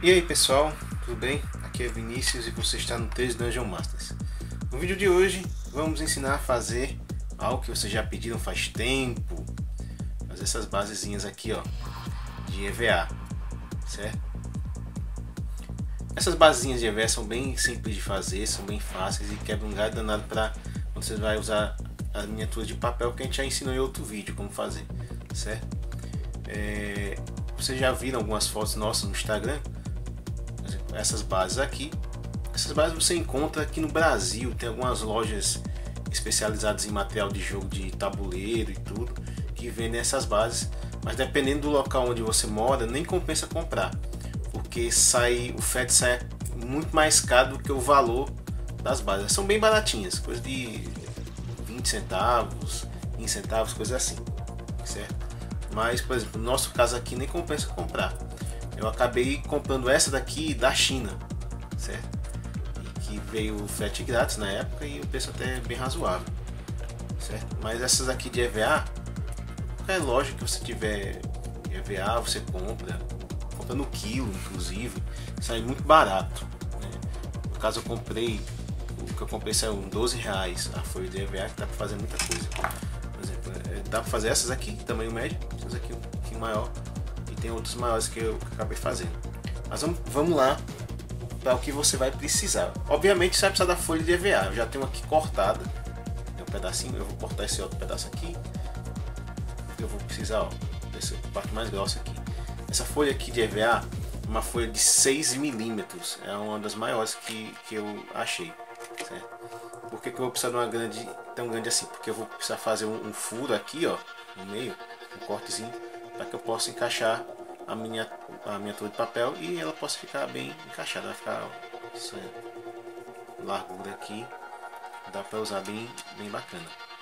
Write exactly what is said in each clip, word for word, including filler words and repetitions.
E aí pessoal, tudo bem? Aqui é Vinícius e você está no três Dungeon Masters. No vídeo de hoje vamos ensinar a fazer algo que vocês já pediram faz tempo. Fazer essas basezinhas aqui, ó, de E V A, certo? Essas basezinhas de E V A são bem simples de fazer, são bem fáceis e quebram um galho danado para quando você vai usar as miniaturas de papel que a gente já ensinou em outro vídeo como fazer, certo? É, vocês já viram algumas fotos nossas no Instagram? Essas bases aqui, essas bases você encontra aqui no Brasil, tem algumas lojas especializadas em material de jogo de tabuleiro e tudo, que vendem essas bases, mas dependendo do local onde você mora, nem compensa comprar, porque sai, o frete sai muito mais caro do que o valor das bases. São bem baratinhas, coisa de vinte centavos, quinze centavos, coisa assim, certo? Mas, por exemplo, no nosso caso aqui nem compensa comprar. Eu acabei comprando essa daqui da China, certo? E que veio o frete grátis na época e o preço até bem razoável, certo? Mas essas aqui de E V A, é lógico que você tiver E V A, você compra, compra no quilo, inclusive, sai muito barato, né? No caso eu comprei, o que eu comprei saiu doze reais a folha de E V A, que dá para fazer muita coisa. Por exemplo, dá para fazer essas aqui, tamanho médio, essas aqui um pouquinho maior. Tem outros maiores que eu acabei fazendo. Mas vamos, vamos lá para o que você vai precisar. Obviamente você vai precisar da folha de E V A. Eu já tenho aqui cortada, tem um pedacinho. Eu vou cortar esse outro pedaço aqui. Eu vou precisar, ó, dessa parte mais grossa aqui. Essa folha aqui de E V A é uma folha de seis milímetros. É uma das maiores que, que eu achei, certo? Por que, que eu vou precisar de uma grande, tão grande assim? Porque eu vou precisar fazer um, um furo aqui, ó, no meio, um cortezinho, para que eu possa encaixar a minha a miniatura de papel e ela possa ficar bem encaixada. Vai ficar essa largura aqui, dá para usar bem, bem bacana.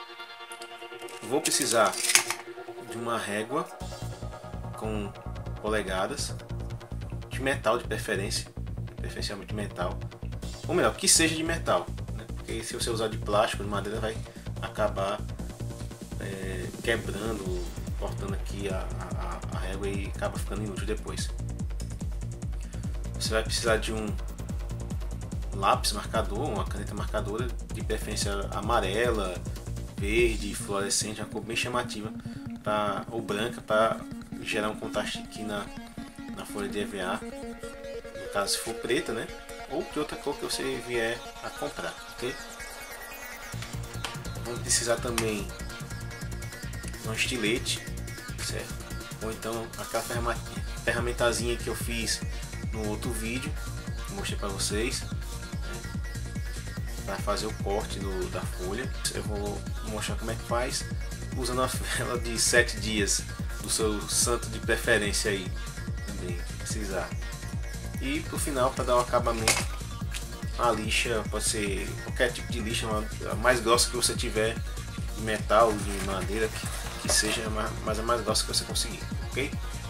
Vou precisar de uma régua com polegadas, de metal de preferência, preferencialmente de metal, ou melhor, que seja de metal, né? Porque se você usar de plástico, de madeira, vai acabar é, quebrando, cortando aqui a, a, a régua e acaba ficando inútil depois. Você vai precisar de um lápis marcador, uma caneta marcadora, de preferência amarela, verde, fluorescente, uma cor bem chamativa, pra, ou branca, para gerar um contraste aqui na, na folha de E V A. No caso, se for preta, né? Ou de outra cor que você vier a comprar, ok? Vamos precisar também de um estilete, certo? Ou então aquela ferramentazinha que eu fiz no outro vídeo, que mostrei para vocês, né? Para fazer o corte do, da folha. Eu vou mostrar como é que faz usando a vela de sete dias do seu santo de preferência aí também, se precisar. E pro final, para dar o acabamento, a lixa pode ser qualquer tipo de lixa, a mais grossa que você tiver, de metal, de madeira, que, que seja, mas a mais grossa que você conseguir, ok?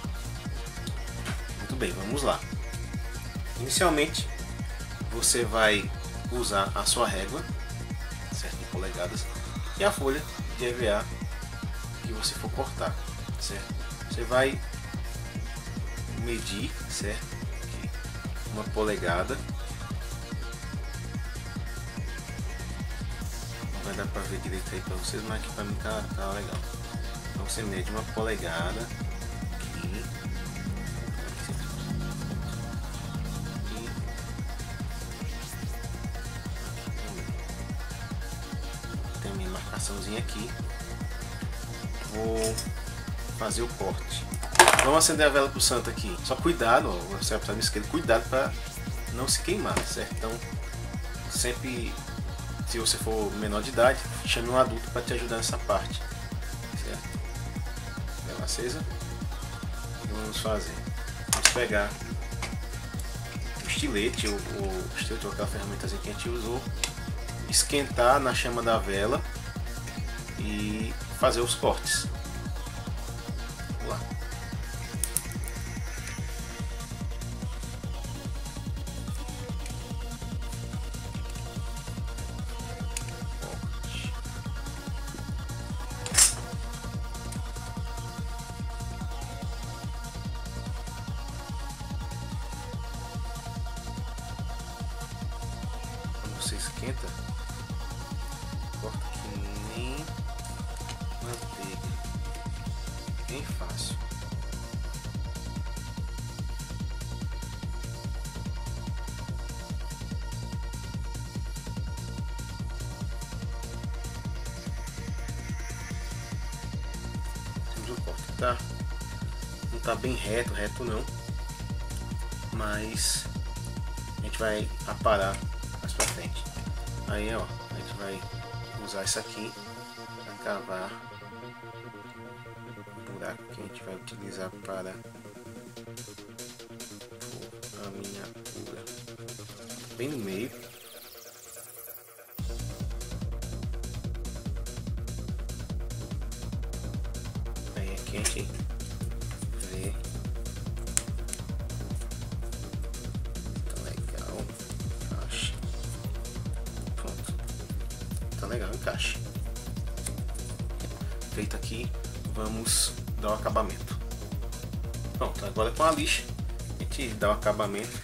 Muito bem, vamos lá. Inicialmente, você vai usar a sua régua, certo, em polegadas, e a folha de E V A que você for cortar, certo? Você vai medir, certo? Aqui, uma polegada. Não vai dar para ver direito aí para vocês, mas aqui para mim tá, tá legal. Então você mede uma polegada aqui. Tem a minha marcaçãozinha aqui. Vou fazer o corte. Vamos acender a vela pro santo aqui. Só cuidado, ó, você vai precisar me esquerdo, cuidado para não se queimar, certo? Então, sempre, se você for menor de idade, chame um adulto para te ajudar nessa parte, certo? Vela acesa. O que vamos fazer? Vamos pegar o estilete, o, o estilete, ou aquela ferramentazinha que a gente usou, esquentar na chama da vela e fazer os cortes. Vamos lá. você esquenta, corta que nem manteiga, bem fácil. O corte tá, não tá bem reto, reto não, mas a gente vai aparar mais pra frente. Aí ó, a gente vai usar isso aqui para cavar o buraco que a gente vai utilizar para a miniatura, bem no meio. Aí aqui a gente vê. Tá legal, encaixe. Pronto, tá legal, encaixe. Feito aqui, vamos dar o acabamento. Pronto, agora com a lixa a gente dá o acabamento.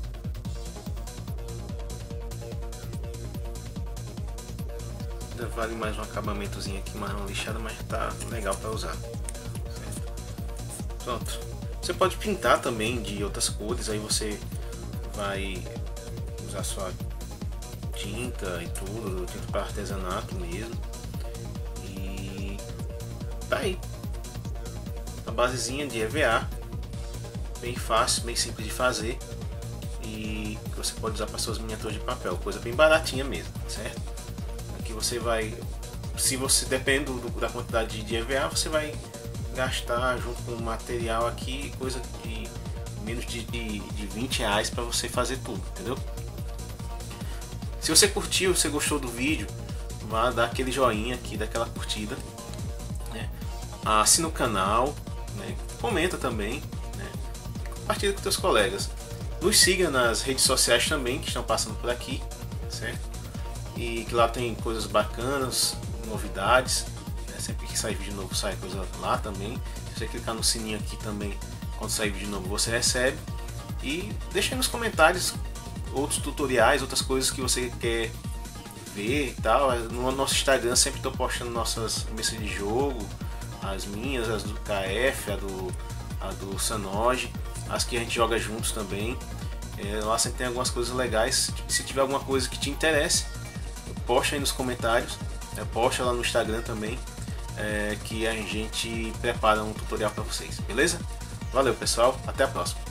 Ainda vale mais um acabamentozinho aqui, marrom lixado, mas tá legal para usar. Certo? Pronto. Você pode pintar também de outras cores, aí você vai usar sua tinta e tudo, tinta para artesanato mesmo. E tá aí. A basezinha de E V A, bem fácil, bem simples de fazer e que você pode usar para suas miniaturas de papel, coisa bem baratinha mesmo, certo? Aqui você vai, se você depende do, da quantidade de E V A, você vai gastar junto com o material aqui coisa de menos de, de, de vinte reais para você fazer tudo, entendeu? Se você curtiu, se você gostou do vídeo, vá dar aquele joinha aqui, daquela curtida, né? Assina o canal, né? Comenta também, né? Compartilha com seus colegas. Nos siga nas redes sociais também que estão passando por aqui, certo? E que lá tem coisas bacanas, novidades, né? Sempre que sair vídeo novo sai coisa lá também. Se você clicar no sininho aqui também, quando sair vídeo novo você recebe. E deixa aí nos comentários outros tutoriais, outras coisas que você quer ver e tal. No nosso Instagram sempre estou postando nossas mesas de jogo, as minhas, as do K F, a do, a do Sanoge, as que a gente joga juntos também. É, lá sempre tem algumas coisas legais. Se tiver alguma coisa que te interesse, posta aí nos comentários, é, posta lá no Instagram também, é, que a gente prepara um tutorial para vocês, beleza? Valeu pessoal, até a próxima.